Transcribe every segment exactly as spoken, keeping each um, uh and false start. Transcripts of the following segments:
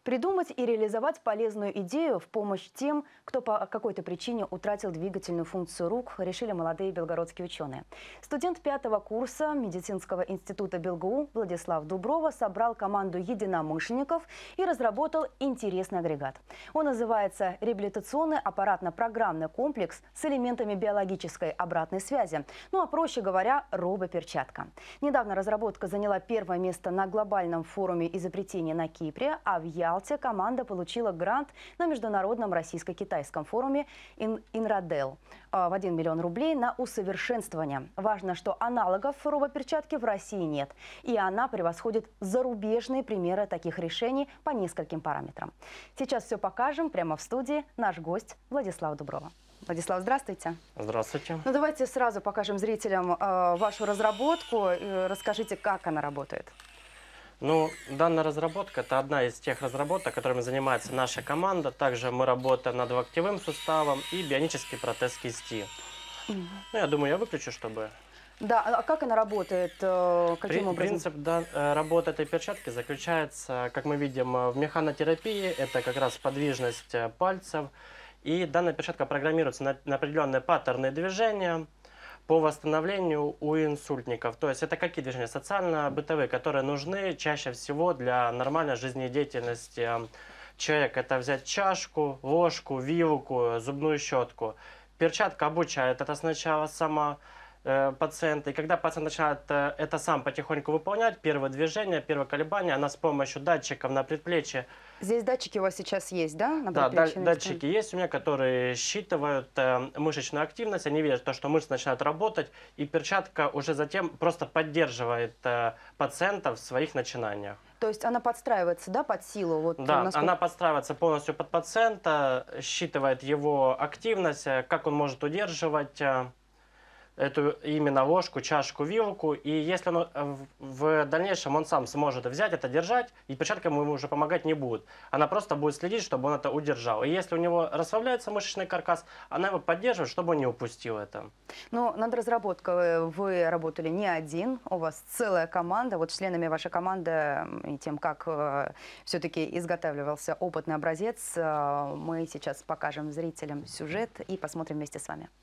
Придумать и реализовать полезную идею в помощь тем, кто по какой-то причине утратил двигательную функцию рук, решили молодые белгородские ученые. Студент пятого курса медицинского института БелГУ Владислав Дуброва собрал команду единомышленников и разработал интересный агрегат. Он называется «Реабилитационный аппаратно-программный комплекс с элементами биологической обратной связи». Ну а проще говоря, робоперчатка. Недавно разработка заняла первое место на глобальном форуме изобретений на Кипре, а в Ялте команда получила грант на международном российско-китайском форуме «Инрадел» в один миллион рублей на усовершенствование. Важно, что аналогов робоперчатки в России нет. И она превосходит зарубежные примеры таких решений по нескольким параметрам. Сейчас все покажем прямо в студии. Наш гость Владислав Дуброва. Владислав, здравствуйте. Здравствуйте. Ну, давайте сразу покажем зрителям э, вашу разработку. И расскажите, как она работает. Ну, данная разработка – это одна из тех разработок, которыми занимается наша команда. Также мы работаем над локтевым суставом и бионический протез кисти. Mm-hmm. Ну, я думаю, я выключу, чтобы… Да, а как она работает? Каким При, образом? Принцип да, работы этой перчатки заключается, как мы видим, в механотерапии. Это как раз подвижность пальцев. И данная перчатка программируется на, на определенные паттерны движения по восстановлению у инсультников. То есть это какие движения? Социально-бытовые, которые нужны чаще всего для нормальной жизнедеятельности человека. Это взять чашку, ложку, вилку, зубную щетку. Перчатка обучает это сначала сама э, пациента. И когда пациент начинает э, это сам потихоньку выполнять, первое движение, первое колебание, она с помощью датчиков на предплечье. Здесь датчики у вас сейчас есть, да? На да, датчики есть у меня, которые считывают э, мышечную активность. Они видят то, что мышцы начинают работать, и перчатка уже затем просто поддерживает э, пациента в своих начинаниях. То есть она подстраивается, да, под силу? Вот, да, насколько... она подстраивается полностью под пациента, считывает его активность, как он может удерживать э, эту именно ложку, чашку, вилку. И если он в дальнейшем он сам сможет взять это, держать, и перчатка ему уже помогать не будет. Она просто будет следить, чтобы он это удержал. И если у него расслабляется мышечный каркас, она его поддерживает, чтобы он не упустил это. Но над разработкой вы работали не один, у вас целая команда. Вот членами вашей команды и тем, как э, все-таки изготавливался опытный образец, э, мы сейчас покажем зрителям сюжет и посмотрим вместе с вами.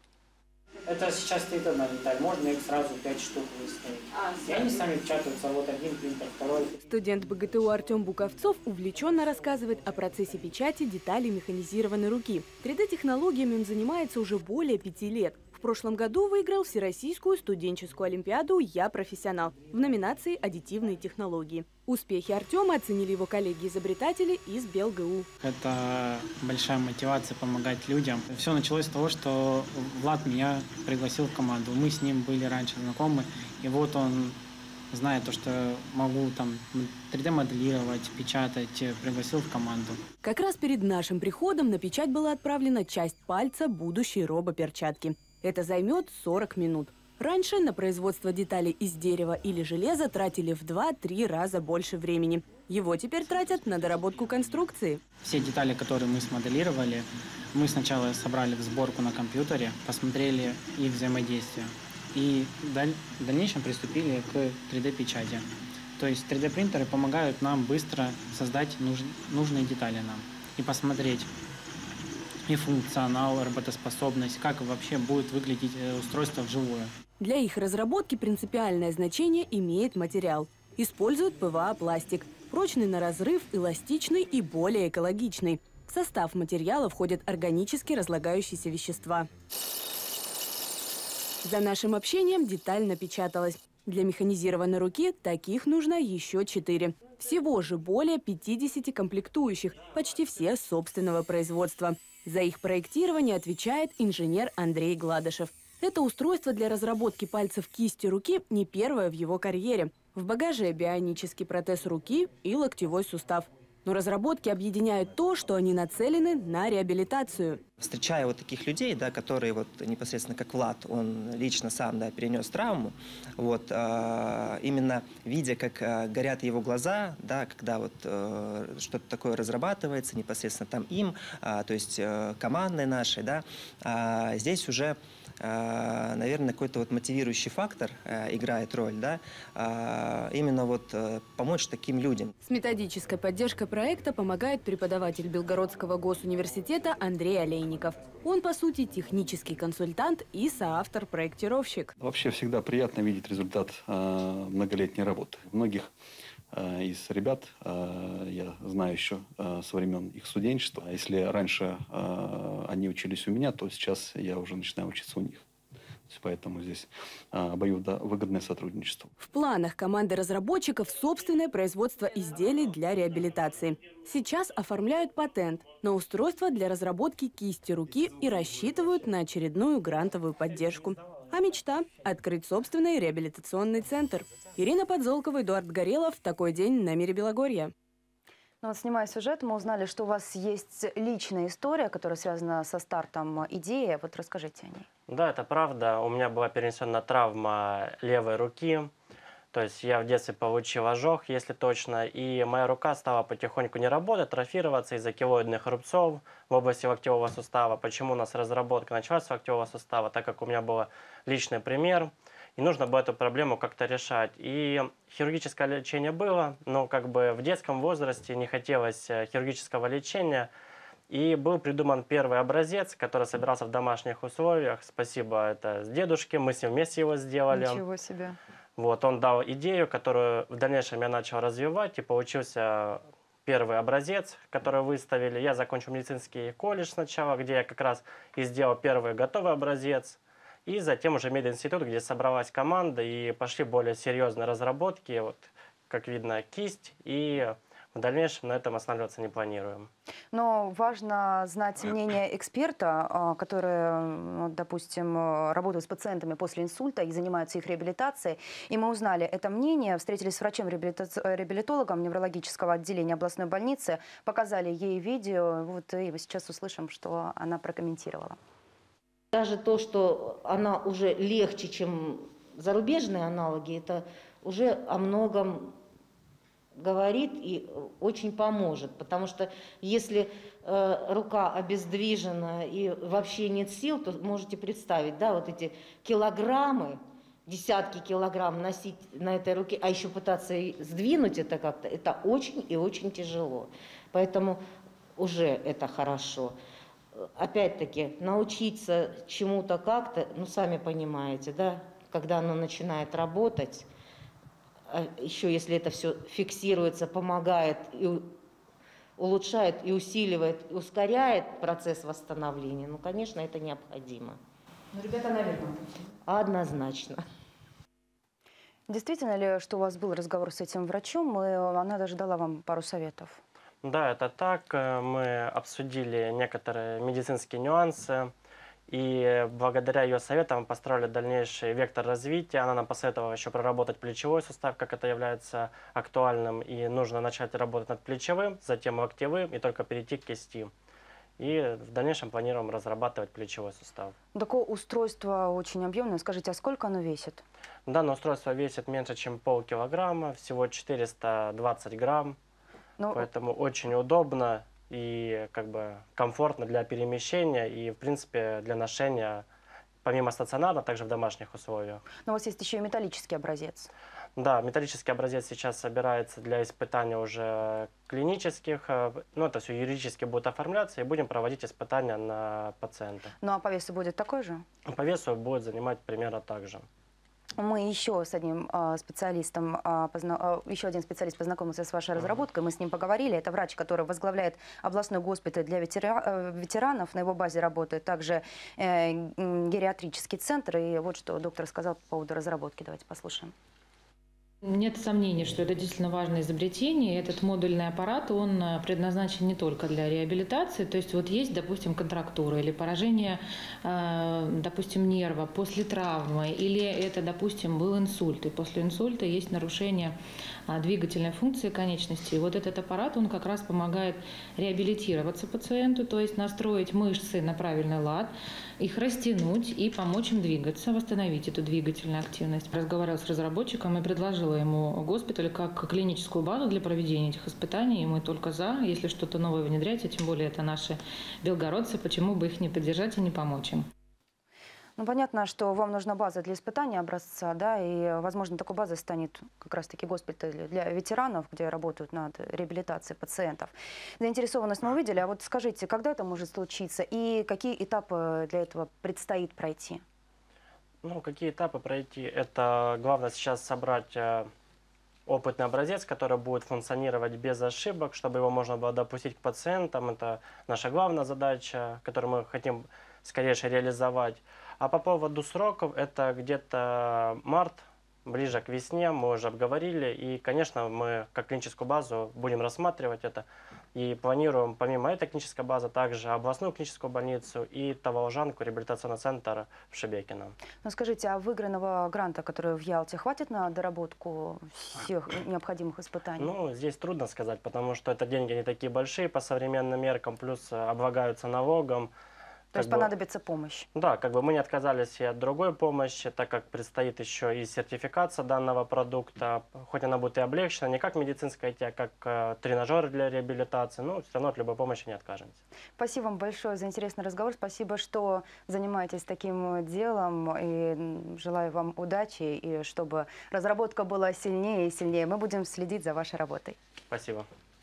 Это сейчас стоит одна деталь, можно их сразу пять штук выставить. А, и они сами печатаются, вот один принтер, второй. Студент БГТУ Артем Буковцов увлеченно рассказывает о процессе печати деталей механизированной руки. три дэ-технологиями он занимается уже более пяти лет. В прошлом году выиграл Всероссийскую студенческую олимпиаду «Я профессионал» в номинации «Аддитивные технологии». Успехи Артема оценили его коллеги-изобретатели из БелГУ. Это большая мотивация помогать людям. Все началось с того, что Влад меня пригласил в команду. Мы с ним были раньше знакомы, и вот он, зная то, что могу там три дэ-моделировать, печатать, пригласил в команду. Как раз перед нашим приходом на печать была отправлена часть пальца будущей робоперчатки. Это займет сорок минут. Раньше на производство деталей из дерева или железа тратили в два-три раза больше времени. Его теперь тратят на доработку конструкции. Все детали, которые мы смоделировали, мы сначала собрали в сборку на компьютере, посмотрели их взаимодействие. И в дальнейшем приступили к три дэ-печати. То есть три дэ-принтеры помогают нам быстро создать нуж... нужные детали нам и посмотреть и функционал, работоспособность, как вообще будет выглядеть устройство вживую. Для их разработки принципиальное значение имеет материал. Используют пэ вэ а-пластик. Прочный на разрыв, эластичный и более экологичный. В состав материала входят органически разлагающиеся вещества. За нашим общением деталь напечаталась. Для механизированной руки таких нужно еще четыре. Всего же более пятидесяти комплектующих, почти все собственного производства. За их проектирование отвечает инженер Андрей Гладышев. Это устройство для разработки пальцев кисти руки не первое в его карьере. В багаже бионический протез руки и локтевой сустав. Но разработки объединяют то, что они нацелены на реабилитацию. Встречая вот таких людей, да, которые вот непосредственно как Влад, он лично сам, да, перенес травму, вот, э, именно видя, как э, горят его глаза, да, когда вот э, что-то такое разрабатывается непосредственно там им, э, то есть э, командой нашей, да, э, здесь уже наверное, какой-то вот мотивирующий фактор играет роль, да, именно вот помочь таким людям. С методической поддержкой проекта помогает преподаватель Белгородского госуниверситета Андрей Олейников. Он, по сути, технический консультант и соавтор-проектировщик. Вообще всегда приятно видеть результат многолетней работы. Многих из ребят я знаю еще со времен их студенчества. Если раньше они учились у меня, то сейчас я уже начинаю учиться у них. Поэтому здесь обоюдовыгодное сотрудничество. В планах команды разработчиков собственное производство изделий для реабилитации. Сейчас оформляют патент на устройство для разработки кисти руки и рассчитывают на очередную грантовую поддержку. А мечта – открыть собственный реабилитационный центр. Ирина Подзолкова, Эдуард Горелов. Такой день на Мире Белогорья. Ну, вот, снимая сюжет, мы узнали, что у вас есть личная история, которая связана со стартом идеи. Вот расскажите о ней. Да, это правда. У меня была перенесена травма левой руки. То есть я в детстве получил ожог, если точно, и моя рука стала потихоньку не работать, атрофироваться из-за килоидных рубцов в области локтевого сустава. Почему у нас разработка началась с локтевого сустава? Так как у меня был личный пример, и нужно было эту проблему как-то решать. И хирургическое лечение было, но как бы в детском возрасте не хотелось хирургического лечения. И был придуман первый образец, который собирался в домашних условиях. Спасибо это с дедушки, мы с ним вместе его сделали. Ничего себе. Вот, он дал идею, которую в дальнейшем я начал развивать, и получился первый образец, который выставили. Я закончил медицинский колледж сначала, где я как раз и сделал первый готовый образец. И затем уже мединститут, где собралась команда, и пошли более серьезные разработки. Вот, как видно, кисть, и в дальнейшем на этом останавливаться не планируем. Но важно знать мнение эксперта, который, допустим, работает с пациентами после инсульта и занимается их реабилитацией. И мы узнали это мнение, встретились с врачом-реабилитологом неврологического отделения областной больницы, показали ей видео. Вот и сейчас услышим, что она прокомментировала. Даже то, что она уже легче, чем зарубежные аналоги, это уже о многом говорит и очень поможет, потому что если э, рука обездвижена и вообще нет сил, то можете представить, да, вот эти килограммы, десятки килограмм носить на этой руке, а еще пытаться сдвинуть это как-то, это очень и очень тяжело. Поэтому уже это хорошо. Опять-таки, научиться чему-то как-то, ну, сами понимаете, да, когда оно начинает работать, еще если это все фиксируется, помогает и улучшает, и усиливает, и ускоряет процесс восстановления, ну, конечно, это необходимо. Ну, ребята, наверное. Однозначно. Действительно ли, что у вас был разговор с этим врачом, и она даже дала вам пару советов? Да, это так. Мы обсудили некоторые медицинские нюансы. И благодаря ее советам построили дальнейший вектор развития. Она нам посоветовала еще проработать плечевой сустав, как это является актуальным. И нужно начать работать над плечевым, затем локтевым и только перейти к кисти. И в дальнейшем планируем разрабатывать плечевой сустав. Такое устройство очень объемное. Скажите, а сколько оно весит? Данное устройство весит меньше, чем полкилограмма, всего четыреста двадцать грамм. Ну, поэтому очень удобно и как бы комфортно для перемещения и, в принципе, для ношения, помимо стационарно, также в домашних условиях. Но у вас есть еще и металлический образец. Да, металлический образец сейчас собирается для испытания уже клинических. Ну, это все юридически будет оформляться, и будем проводить испытания на пациента. Ну, а по весу будет такой же? По весу будет занимать примерно так же. Мы еще с одним э, специалистом, э, позна... э, еще один специалист познакомился с вашей разработкой, мы с ним поговорили. Это врач, который возглавляет областной госпиталь для ветера... э, ветеранов. На его базе работает также э, гериатрический центр. И вот что доктор сказал по поводу разработки. Давайте послушаем. Нет сомнений, что это действительно важное изобретение. Этот модульный аппарат, он предназначен не только для реабилитации. То есть вот есть, допустим, контрактура или поражение, допустим, нерва после травмы, или это, допустим, был инсульт. И после инсульта есть нарушение двигательной функции конечности. И вот этот аппарат, он как раз помогает реабилитироваться пациенту, то есть настроить мышцы на правильный лад, их растянуть и помочь им двигаться, восстановить эту двигательную активность. Разговаривала с разработчиком и предложила ему госпиталь как клиническую базу для проведения этих испытаний. И мы только за, если что-то новое внедрять, а тем более это наши белгородцы, почему бы их не поддержать и не помочь им. Ну, понятно, что вам нужна база для испытания образца, да, и, возможно, такой базой станет как раз-таки госпиталь для ветеранов, где работают над реабилитацией пациентов. Заинтересованность мы увидели, а вот скажите, когда это может случиться и какие этапы для этого предстоит пройти? Ну, какие этапы пройти? Это главное сейчас собрать э, опытный образец, который будет функционировать без ошибок, чтобы его можно было допустить к пациентам. Это наша главная задача, которую мы хотим скорее реализовать. А по поводу сроков, это где-то март, ближе к весне, мы уже обговорили. И, конечно, мы как клиническую базу будем рассматривать это. И планируем, помимо этой клинической базы, также областную клиническую больницу и Таволжанку, реабилитационный центр в Шебекино. Ну, скажите, а выигранного гранта, который в Ялте, хватит на доработку всех необходимых испытаний? Ну, здесь трудно сказать, потому что это деньги не такие большие по современным меркам, плюс облагаются налогом. То есть понадобится помощь? Да, как бы мы не отказались и от другой помощи, так как предстоит еще и сертификация данного продукта, хоть она будет и облегчена, не как медицинская идея, как э, тренажеры для реабилитации, но все равно от любой помощи не откажемся. Спасибо вам большое за интересный разговор, спасибо, что занимаетесь таким делом, и желаю вам удачи, и чтобы разработка была сильнее и сильнее. Мы будем следить за вашей работой. Спасибо.